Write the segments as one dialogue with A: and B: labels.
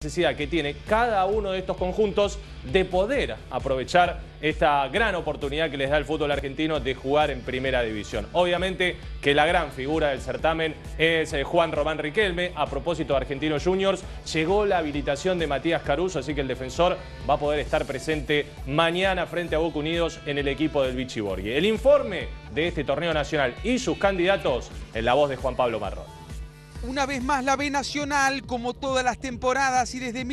A: Necesidad que tiene cada uno de estos conjuntos de poder aprovechar esta gran oportunidad que les da el fútbol argentino de jugar en primera división. Obviamente que la gran figura del certamen es Juan Román Riquelme. A propósito de Argentinos Juniors, llegó la habilitación de Matías Caruso, así que el defensor va a poder estar presente mañana frente a Boca Unidos en el equipo del Vichy Borghi. El informe de este torneo nacional y sus candidatos en la voz de Juan Pablo Marrón.
B: Una vez más la B Nacional, como todas las temporadas y desde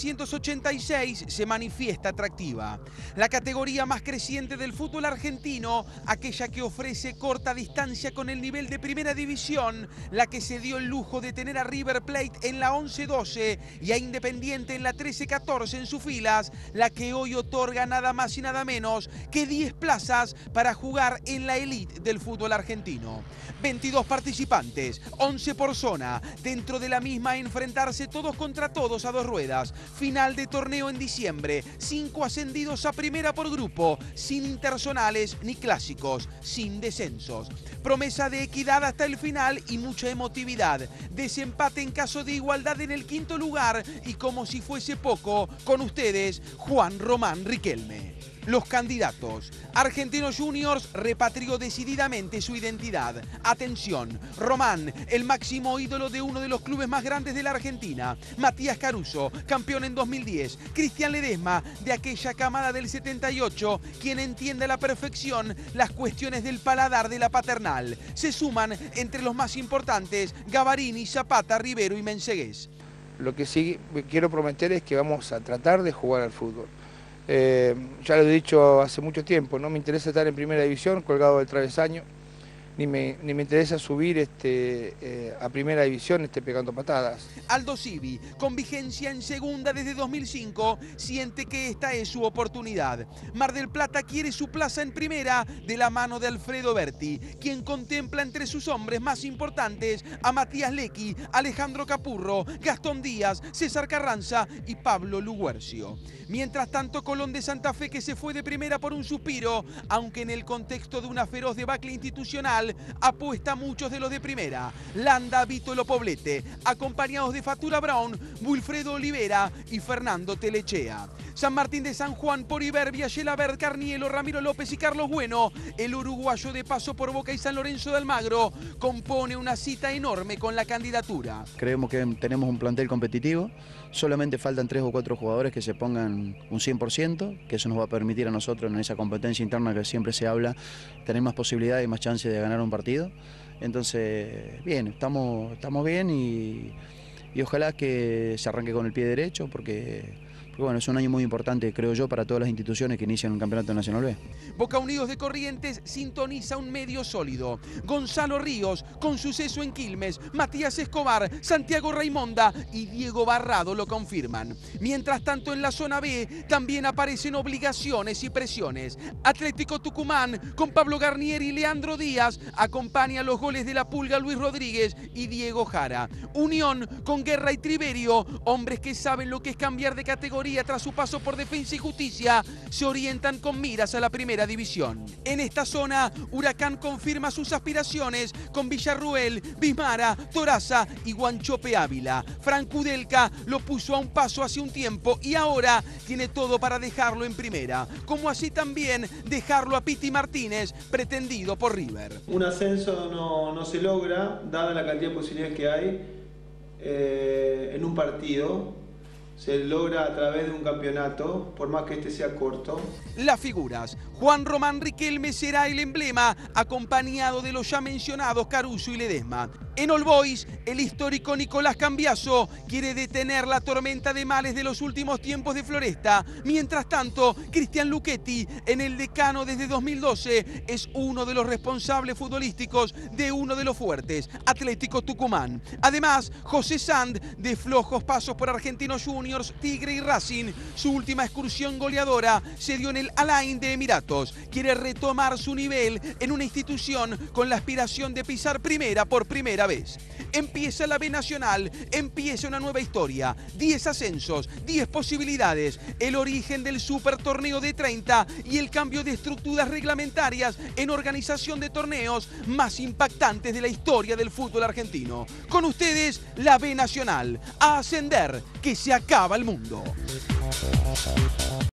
B: 1986, se manifiesta atractiva. La categoría más creciente del fútbol argentino, aquella que ofrece corta distancia con el nivel de primera división, la que se dio el lujo de tener a River Plate en la 11-12 y a Independiente en la 13-14 en sus filas, la que hoy otorga nada más y nada menos que 10 plazas para jugar en la elite del fútbol argentino. 22 participantes, 11 por zona. Dentro de la misma enfrentarse todos contra todos a dos ruedas. Final de torneo en diciembre. 5 ascendidos a primera por grupo. Sin interzonales ni clásicos. Sin descensos. Promesa de equidad hasta el final y mucha emotividad. Desempate en caso de igualdad en el quinto lugar. Y como si fuese poco, con ustedes, Juan Román Riquelme. Los candidatos. Argentinos Juniors repatrió decididamente su identidad. Atención, Román, el máximo ídolo de uno de los clubes más grandes de la Argentina. Matías Caruso, campeón en 2010. Cristian Ledesma, de aquella camada del 78, quien entiende a la perfección las cuestiones del paladar de la paternal. Se suman entre los más importantes Gavarini, Zapata, Rivero y Mensegués.
C: Lo que sí quiero prometer es que vamos a tratar de jugar al fútbol. Ya lo he dicho hace mucho tiempo, no me interesa estar en primera división colgado del travesaño, ni me interesa subir a primera división pegando patadas.
B: Aldo Civi, con vigencia en segunda desde 2005, siente que esta es su oportunidad. Mar del Plata quiere su plaza en primera de la mano de Alfredo Berti, quien contempla entre sus hombres más importantes a Matías Lecky, Alejandro Capurro, Gastón Díaz, César Carranza y Pablo Luguercio. Mientras tanto, Colón de Santa Fe, que se fue de primera por un suspiro, aunque en el contexto de una feroz debacle institucional, apuesta a muchos de los de primera. Landa, Vítolo Poblete, acompañados de Fatura Brown, Wilfredo Olivera y Fernando Telechea. San Martín de San Juan por Iberbia, Gelabert, Carnielo, Ramiro López y Carlos Bueno. El uruguayo de paso por Boca y San Lorenzo de Almagro compone una cita enorme con la candidatura.
D: Creemos que tenemos un plantel competitivo, solamente faltan 3 o 4 jugadores que se pongan un 100%, que eso nos va a permitir a nosotros en esa competencia interna que siempre se habla, tener más posibilidades y más chances de ganar un partido. Entonces, bien, estamos bien y ojalá que se arranque con el pie derecho porque bueno, es un año muy importante, creo yo, para todas las instituciones que inician un campeonato nacional B.
B: Boca Unidos de Corrientes sintoniza un medio sólido. Gonzalo Ríos, con suceso en Quilmes, Matías Escobar, Santiago Raimonda y Diego Barrado lo confirman. Mientras tanto, en la zona B también aparecen obligaciones y presiones. Atlético Tucumán, con Pablo Garnier y Leandro Díaz, acompaña los goles de la Pulga Luis Rodríguez y Diego Jara. Unión, con Guerra y Triverio, hombres que saben lo que es cambiar de categoría tras su paso por Defensa y Justicia, se orientan con miras a la primera división. En esta zona, Huracán confirma sus aspiraciones con Villarruel, Bismara, Toraza y Guanchope Ávila. Frank Udelka lo puso a un paso hace un tiempo y ahora tiene todo para dejarlo en primera, como así también dejarlo a Piti Martínez, pretendido por River.
E: Un ascenso no se logra, dada la cantidad de posibilidades que hay en un partido. Se logra a través de un campeonato, por más que este sea corto.
B: Las figuras. Juan Román Riquelme será el emblema, acompañado de los ya mencionados Caruso y Ledesma. En All Boys, el histórico Nicolás Cambiaso quiere detener la tormenta de males de los últimos tiempos de Floresta. Mientras tanto, Cristian Luchetti, en el decano desde 2012, es uno de los responsables futbolísticos de uno de los fuertes, Atlético Tucumán. Además, José Sand, de flojos pasos por Argentinos Juniors, Tigre y Racing, su última excursión goleadora se dio en el Al Ain de Emiratos. Santos quiere retomar su nivel en una institución con la aspiración de pisar primera por primera vez. Empieza la B Nacional, empieza una nueva historia, 10 ascensos, 10 posibilidades, el origen del Super Torneo de 30 y el cambio de estructuras reglamentarias en organización de torneos más impactantes de la historia del fútbol argentino. Con ustedes, la B Nacional, a ascender, que se acaba el mundo.